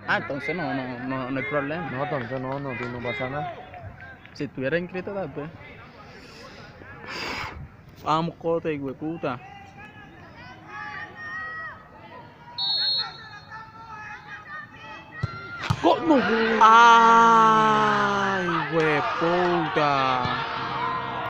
Ah, entonces no hay problema. No, entonces no pasa nada. Si estuviera inscrito tal vez. Vamos, cote, hueputa. ¡Oh, no! ¡Ah!